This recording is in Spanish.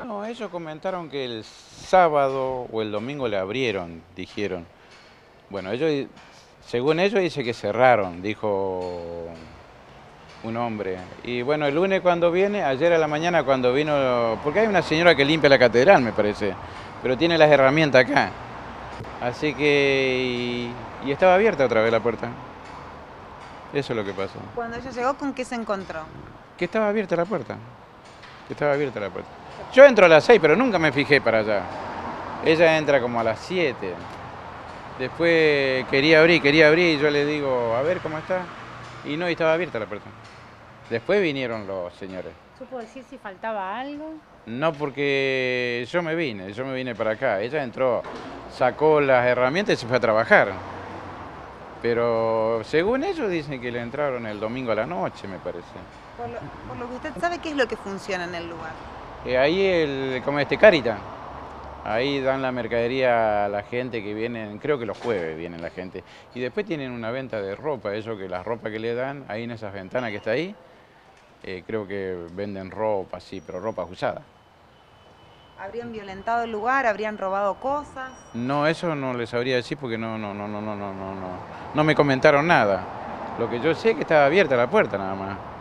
No, ellos comentaron que el sábado o el domingo le abrieron, dijeron. Bueno, según ellos dice que cerraron, dijo un hombre. Y bueno, el lunes cuando viene, ayer a la mañana cuando vino, porque hay una señora que limpia la catedral, me parece, pero tiene las herramientas acá. Así que, y estaba abierta otra vez la puerta. Eso es lo que pasó. Cuando ella llegó, ¿con qué se encontró? Que estaba abierta la puerta. Que estaba abierta la puerta. Yo entro a las 6, pero nunca me fijé para allá. Ella entra como a las 7. Después quería abrir y yo le digo, a ver cómo está. Y no, y estaba abierta la puerta. Después vinieron los señores. ¿Supo decir si faltaba algo? No porque yo me vine para acá. Ella entró, sacó las herramientas y se fue a trabajar. Pero según ellos dicen que le entraron el domingo a la noche, me parece. Por lo que usted sabe, ¿qué es lo que funciona en el lugar? Ahí como Carita. Ahí dan la mercadería a la gente que vienen, creo que los jueves vienen la gente. Y después tienen una venta de ropa, eso que la ropa que le dan, ahí en esas ventanas que está ahí, creo que venden ropa, sí, pero ropa usada. ¿Habrían violentado el lugar? ¿Habrían robado cosas? No, eso no les sabría decir porque no me comentaron nada. Lo que yo sé es que estaba abierta la puerta nada más.